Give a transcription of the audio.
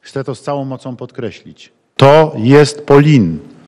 Chcę to z całą mocą podkreślić. To jest Polin.